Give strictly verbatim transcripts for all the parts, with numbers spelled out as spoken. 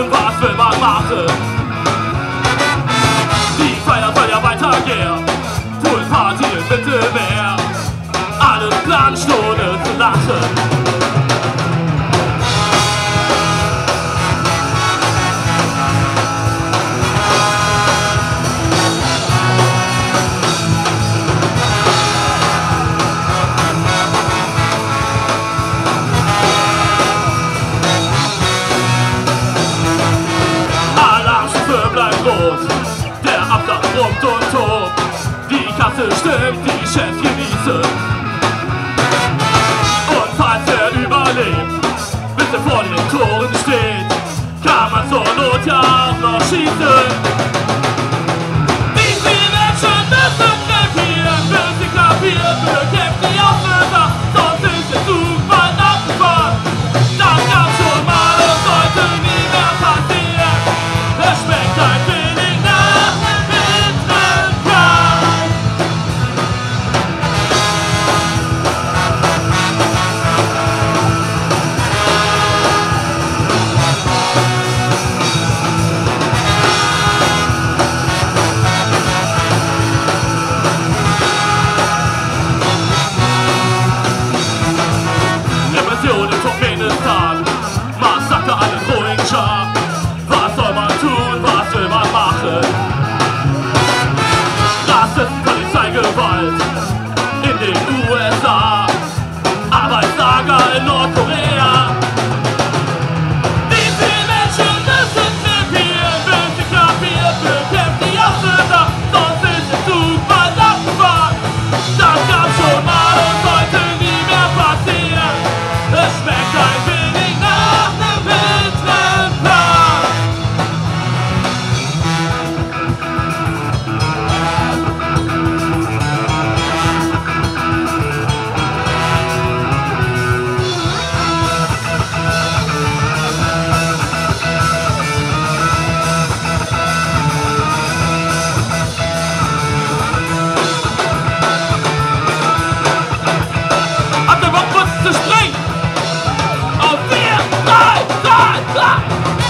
tun, was will man machen? Die Feier soll ja weitergehen, Poolparty im Mittelmeer, alles planscht ohne zu lachen. Der Absatz brummt und tobt, die Kasse stimmt, die Chefs genießen. Und falls er überlebt, bis er vor den Toren steht, kann man zur Not ja auch noch schießen. Wie viele Menschen müssen krepieren, bis sie kapieren, bekämpft die Auflöser, sonst ist der Zug bald abgefahren. Das gab schon mal und sollte nie mehr passieren. Es schmeckt ein wenig nach dem bitteren Kampf. Repression in Turkmenistan, Massaker an den Rohingya. Was soll man tun, was will man machen? Rassisten, Polizeigewalt in den U S A, Arbeitslager in Nordkorea. Wie viele Menschen müssen krepieren, bis sie kapiert, bekämpft die Auslöser, sonst ist der Zug bald abgefahren. Das gab schon mal und sollte nie mehr passieren. Es schmeckt ein wenig nach dem bitteren Plan. Ab der Bockbus zu springen! Auf vier, drei, zwei, drei!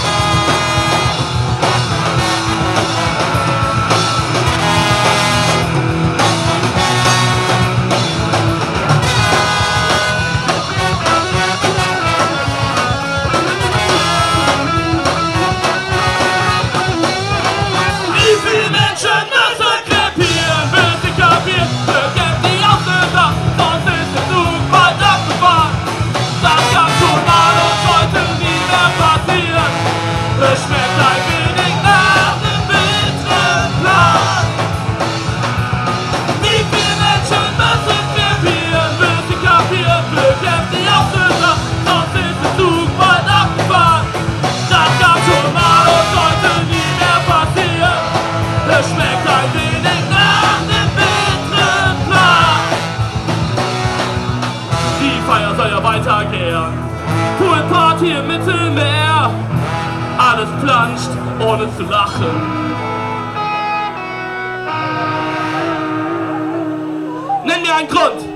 Wie viele Menschen müssen krepieren, bis sie kapieren, bekämpft die Auslöser, sonst ist der Zug bald abgefahren. Das gab schon mal und sollte nie mehr passieren. Es schmeckt ein wenig nach dem bitteren Plan. Wie viele Menschen müssen krepieren, bis sie kapieren, bekämpft die Auslöser, sonst ist der Zug bald abgefahren. Das gab schon mal und sollte nie mehr passieren. Es schmeckt ein wenig nach dem bitteren Plan. Die Feier soll ja weitergehen, Poolparty im Mittelmeer, alles planscht ohne zu lachen. Nenn mir einen Grund!